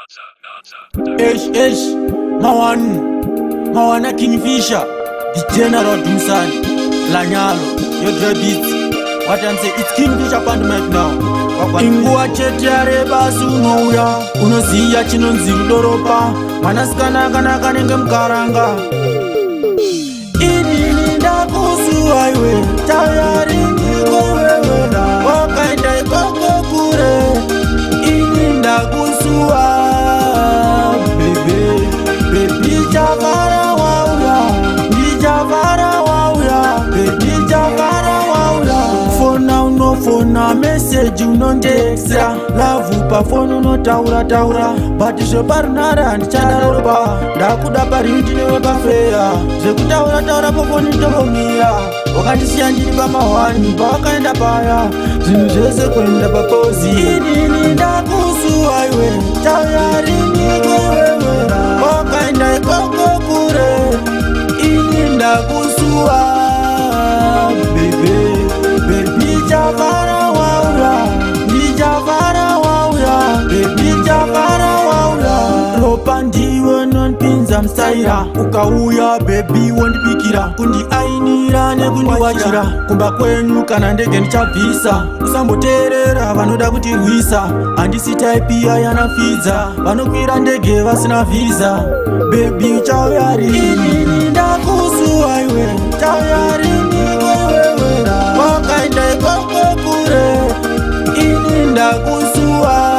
Mawana Kingfisher, the General Dumsan, Lanyalo, your beats. What I'm saying, it's Kingfisher Pandemic now. Ingua chetiare basu nouya, unoziya chinonziru doropa, manaskana kana kanenge mkaranga. Ini ndakusu aiwe, tayari niko wewe, wakaenda ikoko kure. Ini ndakusu baby javara wauya, ni javara wauya, baby javara wauya. Phone uno phone message uno texta, love pa phone uno taura, but je parnara ndichadaroba, ndakuda parindi newe pafeya, zvekutaura pokoni ndogomira, wakandisiya ndiri pamahwani pawakaenda paya, zvinhu zvese kuenda papozi. Inini ndakusu aiwe, tayari niko wewe, wakaenda ikoko kure. Ini ndakusuwa baby javara wauya, ni javara wauya, baby javara wauya. Ropa ndiwe nonpinza msaira, ukauya baby wondibikira, kundiainira nekundiwachira, kumba kwenyu kana ndege ndichabvisa. Usamboteerera vanoda kutirwisa, handisi type yanafidza, vanokwira ndege vasina visa. Baby uchauya rini, inini ndakusuwa iwe, chauya rini wewe, wakaenda ikoko kure. Ini ndakusuwa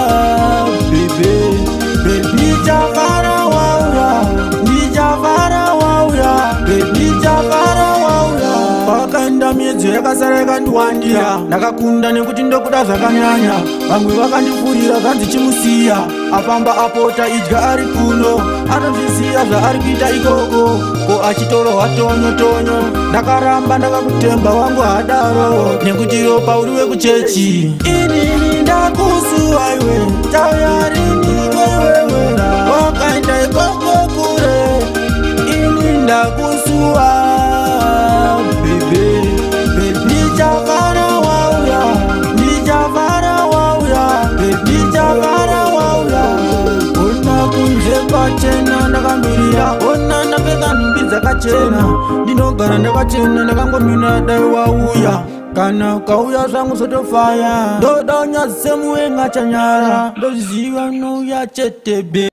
baby javara wauya, ni javara wauya, baby javara wauya. Wakaenda miedzo yakasara yakandiwandira, ndakakunda nekuti ndokuda zvakanyanya. Vamwe vakandifurira zvanzi chimusiya, afamba apota idya ari kuno, anozviziya zvaari kuita ikoko, ko achitorohwa tonyo. Ndakaramba ndakakutemba wangu hadaro, nekuti ropa uri wekuchechi. Inini ndakusuwa iwe, tayari niko wewe, wakaenda ikoko kure. Ini ndakusuwa baby javara wauya, ni javara wauya, baby javara wauya. Ona kunze pachena ndakamirira, ona ndapfeka nhumbi dzakachena, ndinogara ndakachena ndakangomira dai wauya. Kana ukauya zvangu zotofaya, ndoda unyadzise muwenga chanyara, ndoziva nouya chete baby.